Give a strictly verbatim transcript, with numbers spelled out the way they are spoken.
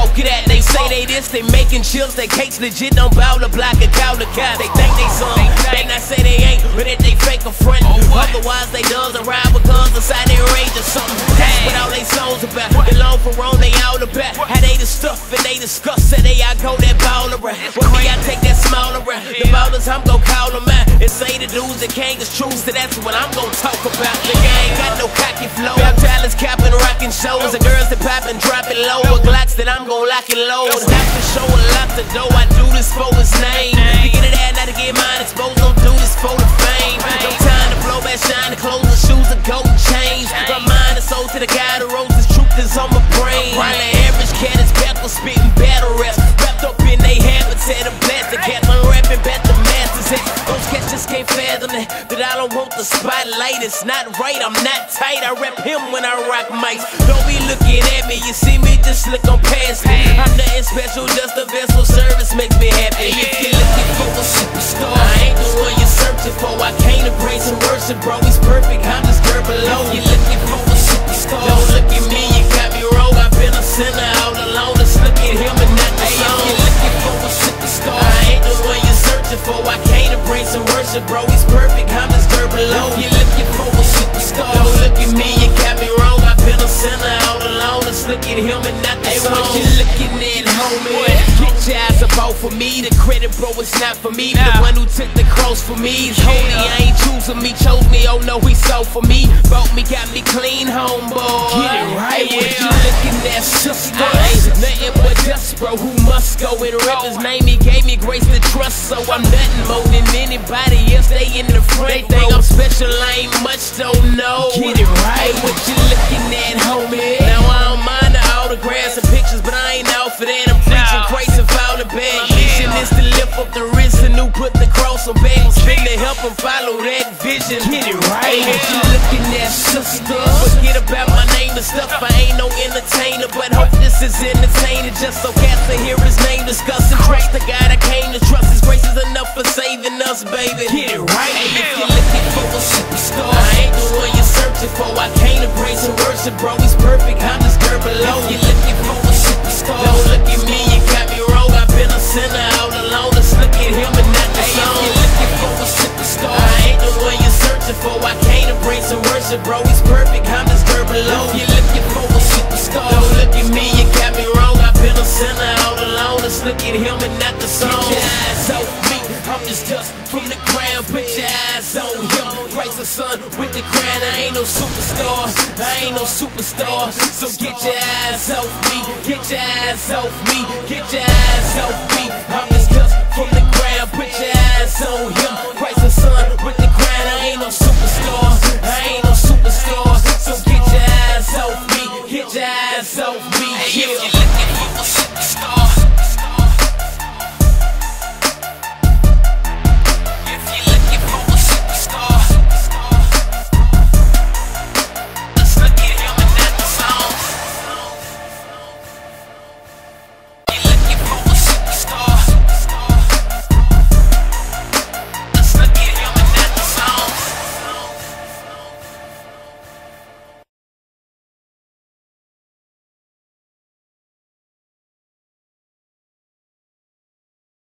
talk it at. They say they this, they making chills, they cakes legit, don't bow the block and cow the cat. They think they some, they not say they ain't, but if they fake a friend. Otherwise they does a ride with guns inside their range or something. That's what all they souls about. They long for wrong, they all about. How they the stuff and they discuss, say they I go that baller around. With me I take that smaller around. The ballers I'm gon' call them out and say the dudes that can't is true, so that's what I'm gon' talk about. The gang got no cocky flow. Bell talents capping, rocking shows, and girls that poppin', dropping low. With Glocks that I'm gon' lock and load. Stop the show and lock the dough. I do this for his name. To get it out, not to get mine exposed. Don't do this for the fame. No time to blow back, shine the clothes and shoes and gold chains. My mind is sold to the guy that rose. This truth is on my brain. While the average cat is backwards spitting battle raps, wrapped up in they habitat. I'm blessed. The cat man rapping back the masters. Those cats just can't fathom it, that I don't want the spotlight. It's not right, I'm not tight. I rap him when I rock mics. Don't be looking at me, you see me, just look on past me. I'm nothing special, just a vessel. Service makes me happy. If you're looking for a superstar, I ain't the one you're searching for. I can't embrace and worship, bro. He's perfect, I'm just dirt below. If you're looking for a superstar, don't look at me, you got me wrong. I've been a sinner all alone. Just look at him and not the song. If you're looking for a superstar, I ain't the one you're searching for. I can't embrace and worship, bro. He's perfect, I'm just dirt below. If you're looking for a superstar, don't look at me, you got me wrong. I've been a sinner all alone. Just look at him and not the song. Hey, what you looking at, homie? Get your eyes up off for me. The credit, bro, it's not for me. The one who took the cross for me is holy. I ain't choosing me, chose me. Oh no, he sold for me. Bought me, got me clean, homeboy. Get it right. Hey, what you looking at, sister? Ain't nothing but dust, bro, who must go and rep his name. He gave me grace to trust, so I'm nothing more than anybody else. They in the front. They think I'm special, I ain't much, don't know. Get it right. Hey, what you looking at, homie? Now I don't mind the autographs and pictures, but I ain't out for that. I'm preaching grace and foul the bag. My mission is to lift up the wrist and who put the cross on back. I'm spin to help him follow that vision. Get it right. Hey, what you looking at, sister? Forget about my name and stuff. I ain't no entertainer, but hope this is entertaining. Just so cats to hear his name discussing. Trust the God I came to trust. His grace is enough for saving us, baby. Get it right. Hey, if you're looking for a superstar, I ain't the one you're searching for. I can't embrace and worship, bro. He's perfect, I'm just dirt below. If you're looking for a superstar, don't look at me, you got me wrong. I've been a sinner all alone. Just look at him and not the song. If you're looking for a superstar, I ain't the one you're searching for. I can't embrace and worship, bro. He's perfect, I'm just dirt below. If you're looking for a superstar, don't look at me, you got me wrong. I've been a sinner all alone. Just look at him and not the song. Get your eyes off me, I'm just dust from the ground. Put your eyes on him, Christ the Son with the crown. I ain't no superstar, I ain't no superstar. So get your eyes off me, get your eyes off me, get your eyes off me. I'm just dust from the ground. Put your eyes on him, Christ the Son with the crown. I ain't no superstar, I ain't no superstar. So get your eyes off me, get your eyes off me. Yeah.